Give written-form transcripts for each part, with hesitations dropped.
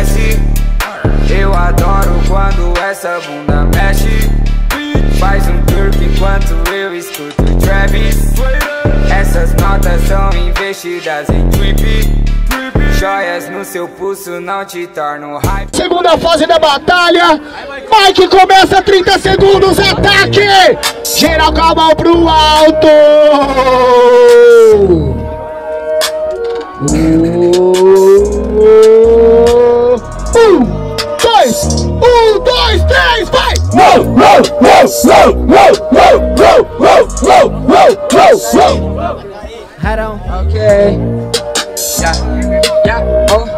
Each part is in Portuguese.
desce. Eu adoro quando essa bunda mexe. Faz um twerk enquanto eu escuto Travis. Essas notas são investidas em trip. Joias no seu pulso não te tornam hype. Segunda fase da batalha. Mike começa 30 segundos, ataque! Geral com a mão pro alto! 1, 2, 3, vai! Head on. Ok. Yeah, oh.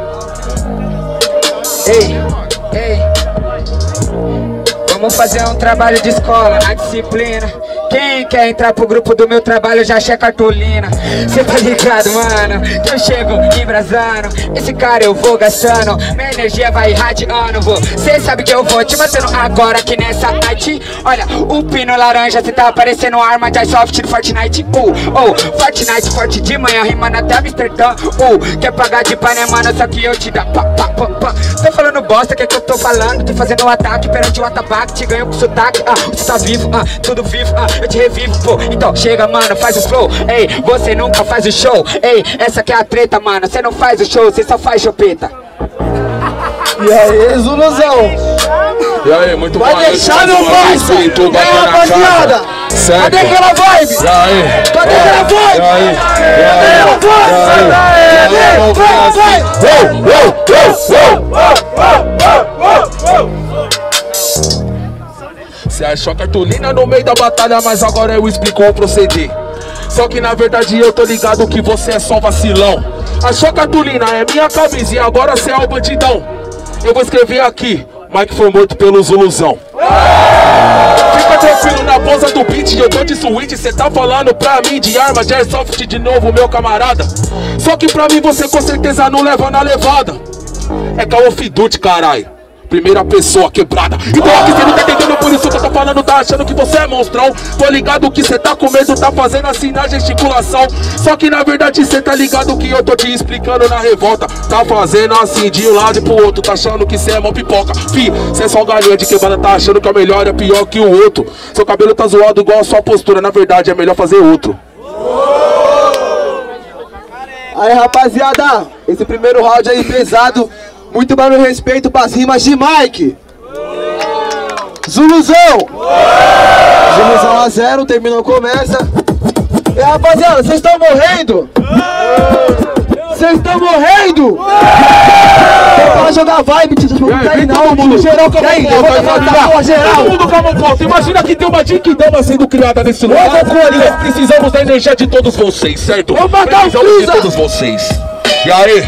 Ei. Vamos fazer um trabalho de escola na disciplina. Quem quer entrar pro grupo do meu trabalho já checa a cartolina. Cê tá ligado, mano, que eu chego embrasando. Esse cara eu vou gastando, minha energia vai irradiando. Cê sabe que eu vou te matando agora aqui nessa night. Olha, o pino laranja, cê tá parecendo arma de Airsoft do Fortnite. Fortnite forte de manhã, rimando até Amsterdã. Quer pagar de pai, né, mano, só que eu te dá pá. Tô falando bosta, que eu tô falando? Tô fazendo um ataque perante o atabaque. Te ganho com sotaque, você tá vivo, tudo vivo, eu te revivo, pô. Então chega, mano, faz o flow. Ei, você nunca faz o show. Ei, essa que é a treta, mano. Você não faz o show, você só faz chupeta. E aí, Zuluzão? E aí, muito bom. Vai deixar meu parceiro. E aí, rapaziada? Cadê aquela vibe? E aí? Cadê aquela vibe? Você achou a cartolina no meio da batalha, mas agora eu explico o proceder. Só que na verdade eu tô ligado que você é só vacilão. Achou a cartolina, é minha camisa e agora você é o bandidão. Eu vou escrever aqui, Mike foi morto pelo Zuluzão. Fica tranquilo na posa do beat, eu tô de switch. Cê tá falando pra mim de arma de Airsoft de novo, meu camarada. Só que pra mim você com certeza não leva na levada. É Call of Duty, caralho. Primeira pessoa quebrada. Então aqui cê não tá entendendo, por isso que eu tô falando. Tá achando que você é monstrão. Tô ligado que cê tá com medo, tá fazendo assim na gesticulação. Só que na verdade cê tá ligado que eu tô te explicando na revolta. Tá fazendo assim de um lado e pro outro. Tá achando que cê é mó pipoca. Fi, cê é só galinha de quebrada. Tá achando que é melhor, é pior que o outro. Seu cabelo tá zoado igual a sua postura. Na verdade é melhor fazer outro. Aí, rapaziada, esse primeiro round aí pesado. Muito barulho e respeito pras rimas de Mike. Zuluzão. Zuluzão a 0, terminou, começa. E aí, rapaziada, vocês estão morrendo? Vocês estão morrendo? Pra jogar vibe, todo mundo geral com a mão geral. Todo mundo com a mão volta. Imagina que tem uma Jinkidama sendo criada nesse lugar. Precisamos da energia de todos vocês, certo? Precisamos de todos vocês. E aí?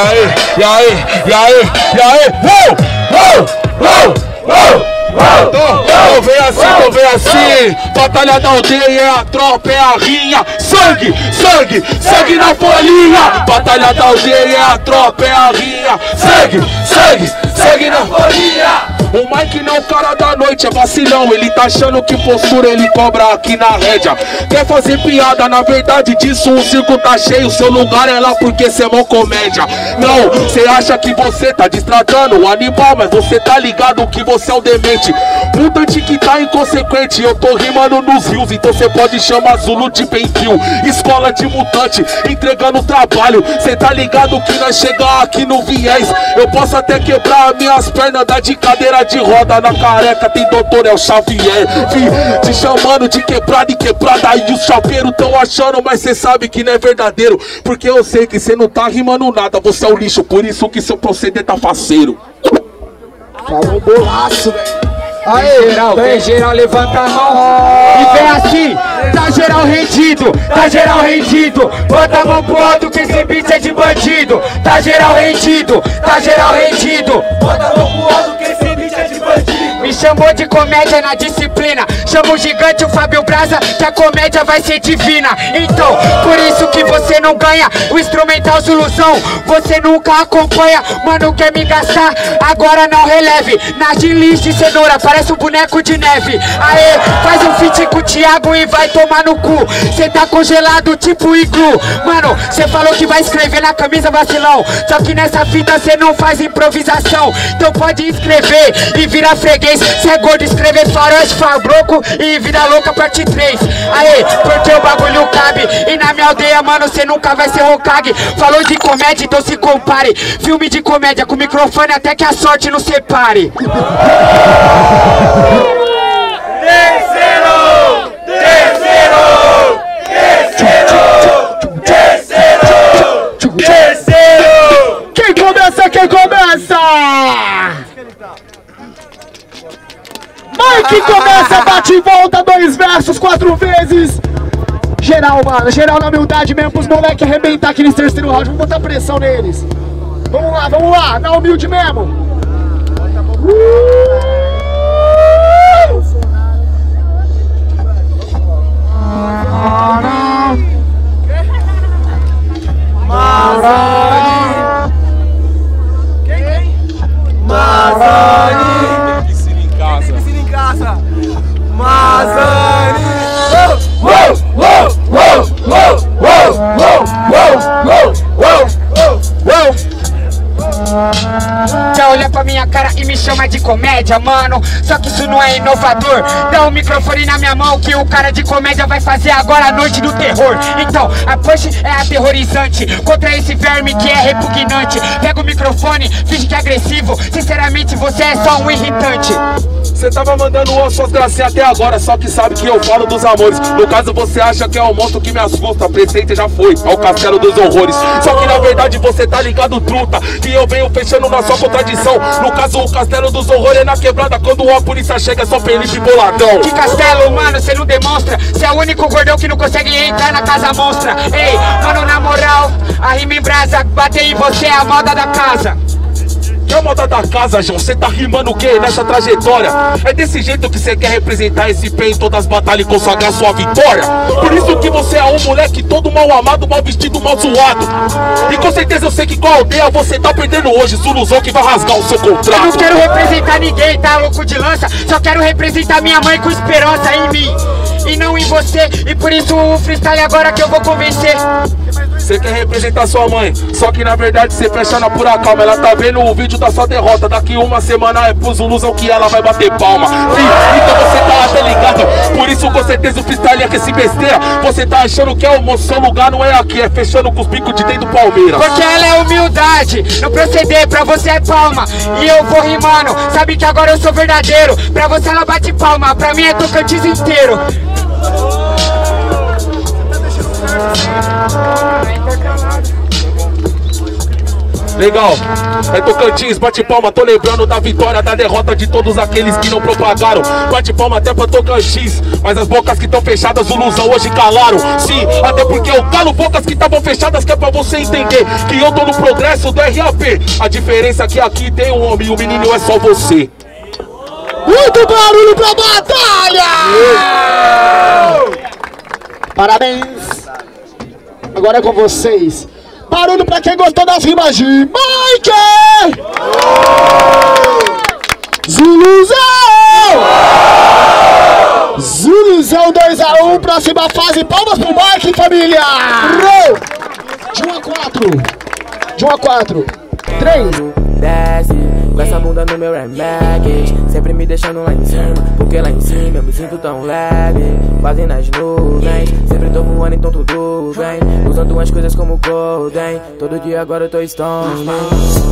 Então vem assim, batalha da aldeia é a tropa, é a rinha. Sangue na folhinha. Batalha da aldeia é a tropa, é a rinha. Sangue na folhinha. O Mike não é o cara da noite, é vacilão. Ele tá achando que postura ele cobra aqui na rédea. Quer fazer piada, na verdade disso o circo tá cheio. Seu lugar é lá porque cê é mó comédia. Não, cê acha que você tá destratando o animal, mas você tá ligado que você é o demente. Mutante que tá inconsequente, eu tô rimando nos rios. Então cê pode chamar Zulu de Bentil. Escola de mutante, entregando trabalho. Cê tá ligado que nós chegar aqui no viés. Eu posso até quebrar minhas pernas, dar de cadeira de roda na careca, tem doutor El Xavier. Te chamando de quebrada e quebrada. E os chaveiros tão achando, mas cê sabe que não é verdadeiro. Porque eu sei que cê não tá rimando nada. Você é o lixo, por isso que seu proceder tá faceiro. Falou bolaço, velho. Aí, vem geral, levanta a mão e vem assim, tá geral rendido, bota a mão pro alto que esse beat é de bandido. Tá geral rendido, bota a mão pro alto que esse beat é de bandido. Me chamou de comédia na disciplina. Chama o gigante, o Fábio Braza, que a comédia vai ser divina. Então, por isso que você não ganha o instrumental Zuluzão, você nunca acompanha. Mano, quer me gastar? Agora não releve. Na de lixo e cenoura, parece um boneco de neve. Aê, faz um feat com o Thiago e vai tomar no cu. Cê tá congelado tipo iglu. Mano, cê falou que vai escrever na camisa, vacilão. Só que nessa fita cê não faz improvisação. Então pode escrever e virar freguês. Cê é gordo, escrever faroeste, farbroco e vida louca parte 3. Aê, porque o bagulho cabe. E na minha aldeia, mano, cê nunca vai ser Hokage. Falou de comédia, então se compare. Filme de comédia com microfone até que a sorte não separe. Quem começa? Quem começa? Mike começa, bate e volta, 2 versos, 4 vezes. Geral, mano, geral na humildade mesmo, pros moleques arrebentar aqui nesse terceiro round. Vamos botar pressão neles. Vamos lá, na humilde mesmo. Já olha pra minha cara e me chama de comédia, mano. Só que isso não é inovador. Dá um microfone na minha mão que o cara de comédia vai fazer agora a noite do terror. Então, a punch é aterrorizante contra esse verme que é repugnante. Pega o microfone, finge que é agressivo. Sinceramente, você é só um irritante. Cê tava mandando suas gracinhas até agora, só que sabe que eu falo dos amores. No caso você acha que é o monstro que me assusta, presente já foi, ao castelo dos horrores. Só que na verdade você tá ligado, truta, que eu venho fechando na sua contradição. No caso o castelo dos horrores é na quebrada, quando a polícia chega é só Felipe Boladão. Que castelo, mano, cê não demonstra. Cê é o único gordão que não consegue entrar na casa monstra. Ei, mano, na moral, a rima em brasa, bater em você é a moda da casa. Que é a moda da casa, João? Cê tá rimando o quê nessa trajetória? É desse jeito que cê quer representar esse pé em todas as batalhas e consagrar sua vitória? Por isso que você é um moleque todo mal amado, mal vestido, mal zoado. E com certeza eu sei que com a aldeia você tá perdendo hoje. Zuluzão que vai rasgar o seu contrato. Eu não quero representar ninguém, tá louco de lança. Só quero representar minha mãe com esperança em mim e não em você. E por isso o freestyle agora que eu vou convencer. Você quer representar sua mãe, só que na verdade você fecha na pura calma. Ela tá vendo o vídeo da sua derrota. Daqui uma semana é pro Zuluzão que ela vai bater palma. Sim, então você tá até ligado. Por isso com certeza o freestyle é que esse besteira. Você tá achando que é o seu lugar, não é aqui. É fechando com os picos de dentro do Palmeiras. Porque ela é humildade, no proceder pra você é palma. E eu vou rimando, sabe que agora eu sou verdadeiro. Pra você ela bate palma, pra mim é Tocantins inteiro. Legal, é Tocantins, bate palma, tô lembrando da vitória, da derrota de todos aqueles que não propagaram. Bate palma até pra Tocantins, mas as bocas que estão fechadas, o Luzão hoje calaram. Sim, até porque eu calo bocas que estavam fechadas, que é pra você entender que eu tô no progresso do RAP. A diferença é que aqui tem um homem e o menino é só você. Muito barulho pra batalha! Parabéns! Agora é com vocês. Barulho pra quem gostou das rimas de Mike! Zuluzão! Zuluzão 2-1, próxima fase. Palmas pro Mike, família! De 1 a 4. De 1 a 4. 3. Desce, com essa bunda no meu Air Max, sempre me deixando lá em cima, porque lá em cima eu me sinto tão leve, quase nas nuvens, sempre tô voando então tudo bem, usando as coisas como golden, todo dia agora eu tô stone.